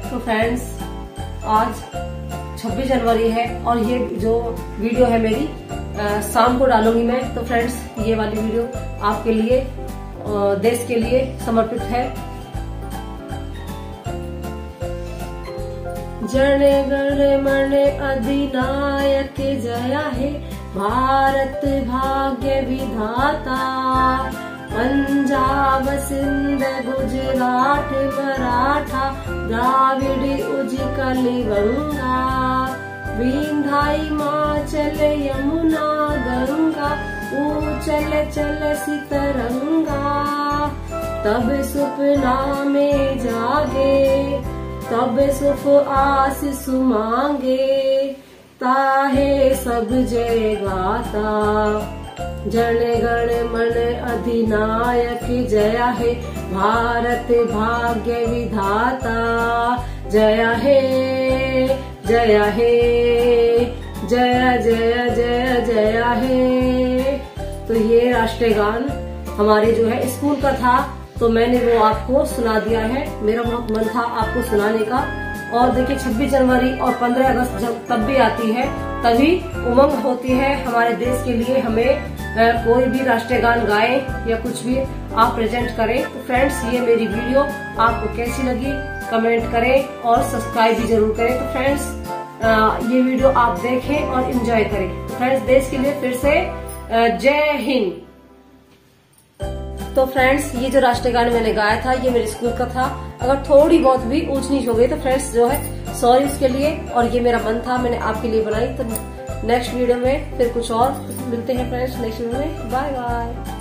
तो फ्रेंड्स आज 26 जनवरी है और ये जो वीडियो है मेरी शाम को डालूंगी मैं। तो फ्रेंड्स ये वाली वीडियो आपके लिए देश के लिए समर्पित है। जन गण मन अधिनायक जया हे, भारत भाग्य विधाता। पंजाब सिंध गुजरात मराठा, द्राविड़ उत्कल गंगा। विंध्य हिमाचल यमुना गंगा, ऊंचल चल सितरंगा। तब सुपना में जागे, तब सुख आशीष मांगे। ताहे सब जय गाता, जन गण मन अधिनायक जया हे, भारत भाग्य विधाता। जया हे जया हे, जय जय जय जया हे। तो ये राष्ट्रीय गान हमारे जो है स्कूल का था, तो मैंने वो आपको सुना दिया है। मेरा बहुत मन था आपको सुनाने का। और देखिए 26 जनवरी और 15 अगस्त जब तब भी आती है तभी उमंग होती है हमारे देश के लिए। हमें कोई भी राष्ट्रीय गान गाए या कुछ भी आप प्रेजेंट करें। तो फ्रेंड्स ये मेरी वीडियो आपको कैसी लगी कमेंट करें और सब्सक्राइब भी जरूर करें। तो फ्रेंड्स ये वीडियो आप देखें और एंजॉय करें। तो फ्रेंड्स देश के लिए फिर से जय हिंद। तो फ्रेंड्स ये जो राष्ट्रीय गान मैंने गाया था ये मेरे स्कूल का था। अगर थोड़ी बहुत भी ऊंच नीच हो गई तो फ्रेंड्स जो है सॉरी उसके लिए। और ये मेरा मन था, मैंने आपके लिए बनाई। तो नेक्स्ट वीडियो में फिर कुछ और मिलते हैं फ्रेंड्स, नेक्स्ट वीडियो में। Bye bye.